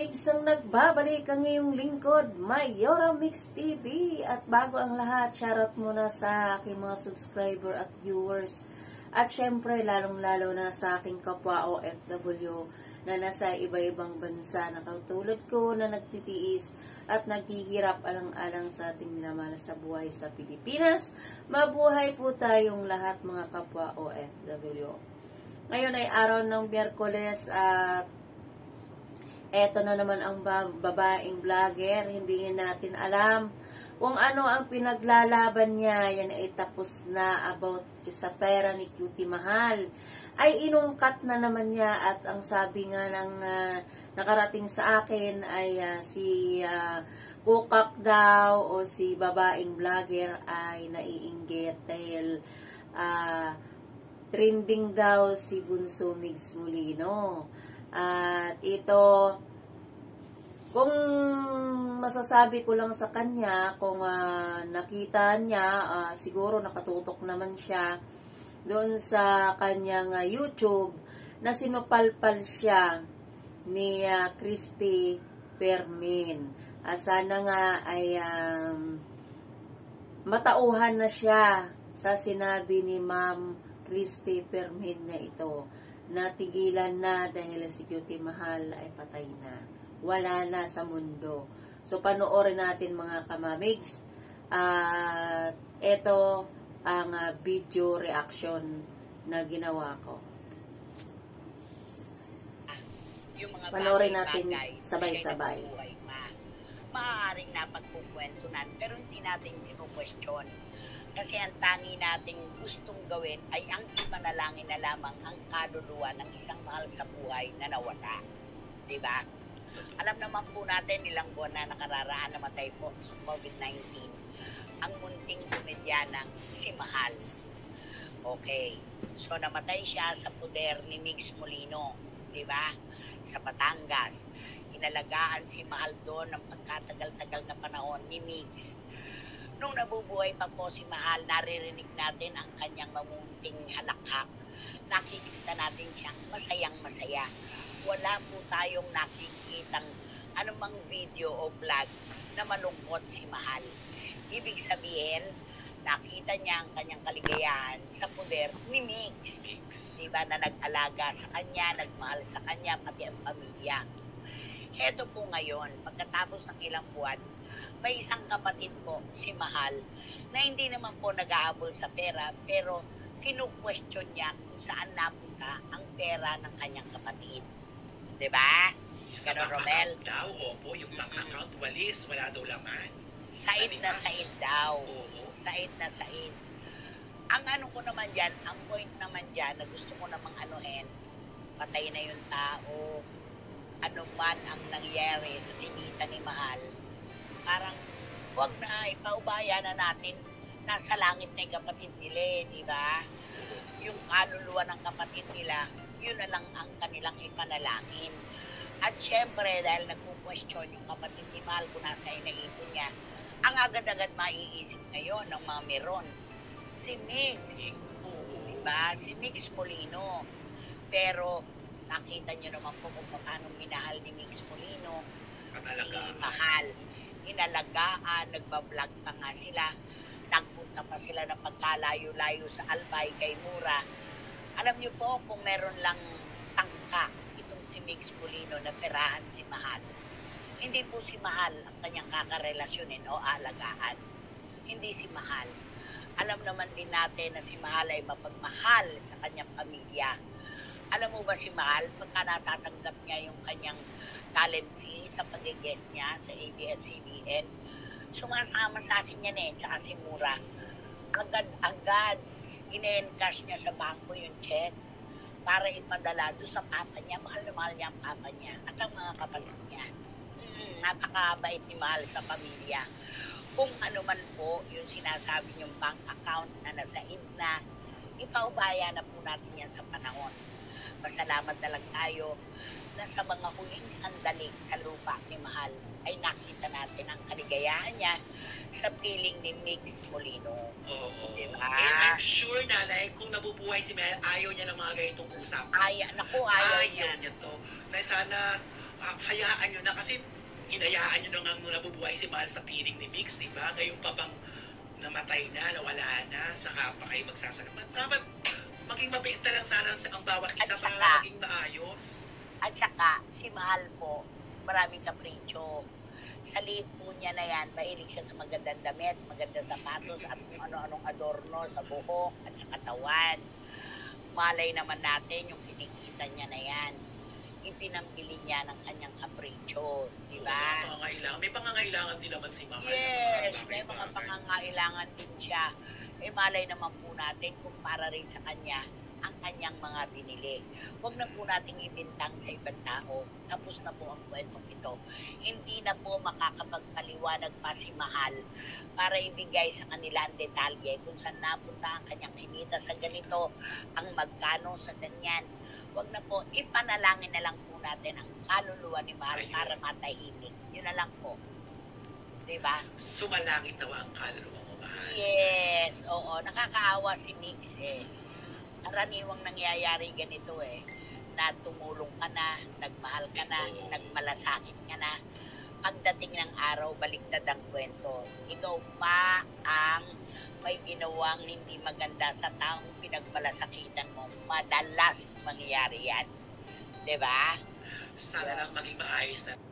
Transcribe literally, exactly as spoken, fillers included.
Mygz ang nagbabalik ang iyong lingkod, Mayora Mygz T V. At bago ang lahat, shoutout muna sa aking mga subscriber at viewers. At syempre, lalong-lalo na sa aking kapwa O F W na nasa iba-ibang bansa na katulad ko na nagtitiis at naghihirap alang-alang sa ating minamahal sa buhay sa Pilipinas. Mabuhay po tayong lahat mga kapwa O F W. Ngayon ay araw ng Miyerkules at eto na naman ang babaeng vlogger. Hindi natin alam kung ano ang pinaglalaban niya. Yan ay tapos na about sa pera ni Chrity Mahal. Ay inungkat na naman niya at ang sabi nga ng uh, nakarating sa akin ay uh, si uh, Kukak daw o si babaeng vlogger ay naiinggit dahil uh, trending daw si Bunso Mygz Molino. At ito, kung masasabi ko lang sa kanya, kung uh, nakita niya, uh, siguro nakatutok naman siya doon sa kanyang uh, YouTube na sinupalpal siya ni uh, Christy Fermin. Uh, sana nga ay um, matauhan na siya sa sinabi ni Ma'am Christy Fermin na ito. Natigilan na dahil si Chrity Mahal ay patay na. Wala na sa mundo. So, panoorin natin mga kamamigz. At uh, ito ang uh, video reaction na ginawa ko. Yung mga panoorin natin sabay-sabay. Ma. Maaaring napagkukwentunan pero hindi natin kinu-question. Kasi ang tangi nating gustong gawin ay ang ipanalangin na lamang ang kaluluwa ng isang mahal sa buhay na nawala. Diba? Alam naman po natin ilang buwan na nakararaan namatay po sa COVID nineteen ang munting komedyanang si Mahal. Okay. So namatay siya sa poder ni Mygz Molino. Diba? Sa Batangas. Inalagaan si Mahal doon ng pagkatagal-tagal na panahon ni Mygz. Nung nabubuhay pa po si Mahal, naririnig natin ang kanyang mamunting halakhak. Nakikita natin siyang masayang masaya. Wala po tayong nakikitang anumang video o vlog na malungkot si Mahal. Ibig sabihin, nakita niya ang kanyang kaligayahan sa poder ni Mygz. Diba na nag-alaga sa kanya, nagmahal sa kanya, pati ang pamilya. Heto po ngayon, pagkatapos ng ilang buwan, may isang kapatid po, si Mahal, na hindi naman po nag-aabol sa pera, pero kinu-question niya kung saan napunta ang pera ng kanyang kapatid. Diba? Sa Ganon, bank Romel? account daw, opo, yung bank account, walis, wala daw laman. Said na said daw. Oo. Said na said. Ang ano ko naman dyan, ang point naman dyan, na gusto ko namang anuhin, patay na yung tao, ano man ang nangyari sa tinita ni Mahal, parang huwag na, ipaubaya na natin, nasa langit na yung kapatid nila, di ba? Yung kaluluwa ng kapatid nila, yun na lang ang kanilang ipanalangin. At syempre, dahil nagpo-question yung kapatid ni Mahal kung nasa inaipon niya, ang agad-agad maiisip ngayon ng mga meron, si Mygz, di ba? Si Mygz Molino. Pero, nakita niyo naman po kung paano minahal ni Mygz Molino si Mahal. Inalagaan, nagbablog pa nga sila. Nagpunta pa sila ng pagkalayo-layo sa Albay kay Mura. Alam niyo po kung meron lang tangka itong si Mygz Molino na perahan si Mahal. Hindi po si Mahal ang kanyang kakarelasyonin o alagaan. Hindi si Mahal. Alam naman din natin na si Mahal ay mapagmahal sa kanyang pamilya. Alam mo ba si Mahal, pagka natatanggap niya yung kanyang talent fee sa pag-guest niya sa A B S C B N, sumasama sa akin yan eh, tsaka si Mura. Agad-agad, ine-encash niya sa bangko yung check para ipadala doon sa papa niya. Mahal na mahal niya ang papa niya at ang mga kapatid niya. Mm, napakabait ni Mahal sa pamilya. Kung ano man po yung sinasabi niyong bank account na nasa na, ipaubaya na po natin yan sa panahon. Pasalamat na lang tayo na sa mga huling sandali sa lupa ni Mahal ay nakita natin ang kaligayahan niya sa piling ni Mygz Molino. Oo. Diba? And I'm sure, nanay, kung nabubuhay si Mahal, ayaw niya ng mga ganitong usapan. Ay, naku, ayaw, ayaw niya. niya to. Na sana ah, hayaan nyo na kasi hinayaan nyo na nga muna nabubuhay si Mahal sa piling ni Mygz, di ba? Ngayon pa bang namatay na, nawala na, saka pa kayo magsasalamat. Dapat maging mabait na lang sana ang bawat isa At saka, para maging maayos. At saka, si Mahal po, maraming kapritsyo. Sa liip po niya na yan, mahilig siya sa magandang damit, magandang sapatos, at kung ano-anong adorno sa buhok at sa katawan. Malay naman natin yung kinikita niya na yan. Ipinambili niya ng kanyang kapritsyo, di ba? Oo, pangangailangan. May pangangailangan din naman si Mahal. Yes, may mga pangangailangan din siya. Eh malay naman po natin kung para rin sa kanya ang kanyang mga binili. Huwag na po nating ibintang sa ibang tao. Tapos na po ang kwentong ito. Hindi na po makakapagpaliwanag pa si Mahal para ibigay sa kanila ang detalye kung saan napunta ang kanyang kinita sa ganito, ang magkano sa ganyan. Huwag na po, ipanalangin na lang po natin ang kaluluwa ni Mahal para matahimik. Yun na lang po. Diba? Sumalangit nawa ang kaluluwa mo, Mahal. Yes, oo. Nakakaawa si Mygz eh. Karaniwang nangyayari ganito eh, na tumulong ka na, nagmahal ka na, nagmalasakit ka na. Pagdating ng araw, baliktad ang kwento. Ikaw pa ang may ginawang hindi maganda sa taong pinagmalasakitan mo. Madalas mangyayari yan. Diba? Sana lang maging maayos na